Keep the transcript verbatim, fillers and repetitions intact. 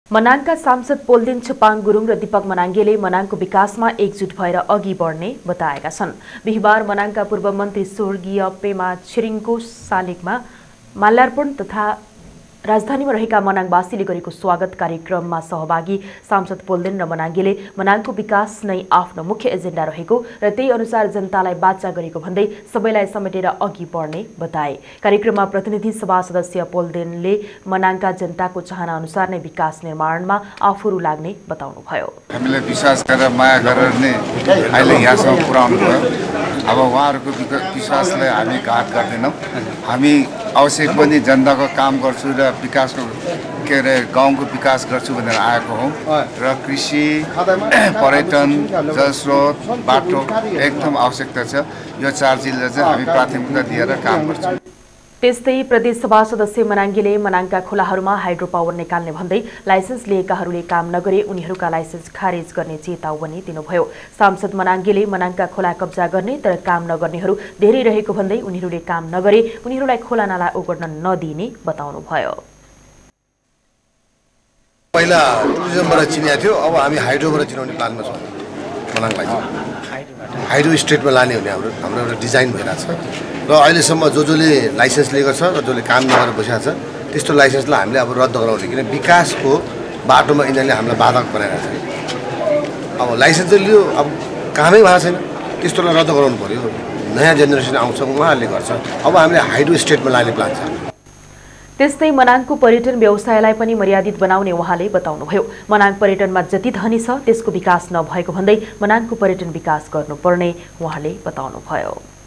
मनाङका सांसद पोल्देन छपाङ गुरुङ र दीपक मनाङ्गेले मनाङको विकासमा एकजुट भएर अघि बढ्ने बताएका छन्। बिहिबार मनाङका पूर्व मन्त्री स्वर्गीय पेमा छिरिङको शालिगमा माल्यार्पण तथा राजधानीमा रहेका मनाङवासीले गरेको स्वागत कार्यक्रममा सहभागी सांसद पोल्देन र मनाङ्गेले मनाङको विकास नै आफ्नो मुख्य एजेन्डा रहेको र त्यही अनुसार जनतालाई बाचा गरेको भन्दै सबैलाई समेटेर अघि बढ्ने बताए। कार्यक्रममा प्रतिनिधि सभा सदस्य पोल्देनले मनाङका जनताको चाहना अनुसार नै विकास निर्माणमा आफूहरू लाग्ने बताउनुभयो। हामीले विश्वास गरेर माया गरेर नै अहिले यहाँसम्म पुर्याउनु भयो। अब उहाँहरूको विश्वासलाई हामी घात गर्दैनौँ। हामी अवश्य पनि जनताको काम गर्छु र विकासको के अरे गाउँको विकास गर्छु भनेर आएको हौँ र कृषि पर्यटन जलस्रोत बाटो एकदम आवश्यकता छ। यो चार चिजलाई चाहिँ हामी प्राथमिकता दिएर काम गर्छौँ। त्यस्तै प्रदेश सभा सदस्य मनाङ्गेले मनाङका खोलाहरूमा हाइड्रो पावर निकाल्ने भन्दै लाइसेन्स लिएकाहरूले काम नगरे उनीहरूका लाइसेन्स खारेज गर्ने चेतावनी दिनुभयो। सांसद मनाङ्गेले मनाङका खोला कब्जा गर्ने तर काम नगर्नेहरू धेरै रहेको भन्दै उनीहरूले काम नगरे उनीहरूलाई खोला नाला ओगट्न नदिने बताउनुभयो। पहिला टुरिज्मबाट चिनिया थियो, अब हामी हाइड्रोबाट चिनाउने प्लानमा छौँ। मनाङलाई हाइड्रो स्टेटमा लाने हुने हाम्रो हाम्रो एउटा डिजाइन भइरहेको छ र अहिलेसम्म जो जसले लाइसेन्स लिएको छ र जसले काम नगरेर बसेको छ त्यस्तो लाइसेन्सलाई हामीले अब रद्द गराउने, किन विकासको बाटोमा यिनीहरूले हामीलाई बाधक बनाइरहेको छ। अब लाइसेन्स चाहिँ लियो, अब कामै भएको छैन, त्यस्तोलाई रद्द गराउनु पऱ्यो। नयाँ जेनेरेसन आउँछ उहाँहरूले गर्छ। अब हामीले हाइड्रो स्टेटमा लाने प्लान छ। त्यस्तै मनाङको पर्यटन व्यवसायलाई पनि मर्यादित बनाउने उहाँले बताउनुभयो। मनाङ पर्यटनमा जति धनी छ त्यसको विकास नभएको भन्दै मनाङको पर्यटन विकास गर्नुपर्ने उहाँले बताउनुभयो।